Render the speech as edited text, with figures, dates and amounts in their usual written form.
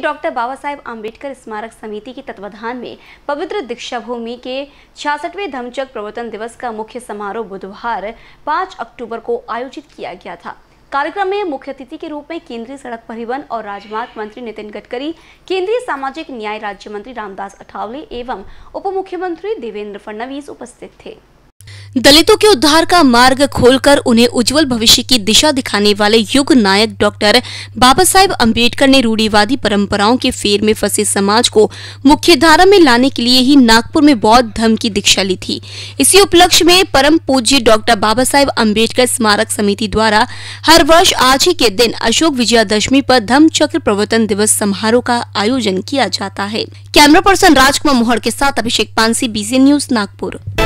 Doctor Baba Saheb Ambedkar स्मारक समिति के तत्वाधान में पवित्र दीक्षा भूमि के 66वें धम्मचक्र प्रवर्तन दिवस का मुख्य समारोह बुधवार 5 अक्टूबर को आयोजित किया गया था। कार्यक्रम में मुख्य अतिथि के रूप में केंद्रीय सड़क परिवहन और राजमार्ग मंत्री नितिन गडकरी, केंद्रीय सामाजिक न्याय राज्य मंत्री रामदास अठावले एवं उप मुख्यमंत्री देवेंद्र फडणवीस उपस्थित थे। दलितों के उद्धार का मार्ग खोलकर उन्हें उज्जवल भविष्य की दिशा दिखाने वाले युग नायक डॉक्टर बाबा साहेब अम्बेडकर ने रूढ़िवादी परंपराओं के फेर में फंसे समाज को मुख्यधारा में लाने के लिए ही नागपुर में बौद्ध धर्म की दीक्षा ली थी। इसी उपलक्ष्य में परम पूज्य डॉक्टर बाबा साहेब अम्बेडकर स्मारक समिति द्वारा हर वर्ष आज ही के दिन अशोक विजयादशमी पर धम्म चक्र प्रवर्तन दिवस समारोह का आयोजन किया जाता है। कैमरा पर्सन राजकुमार मोहड़ के साथ अभिषेक पानसी, BCN न्यूज, नागपुर।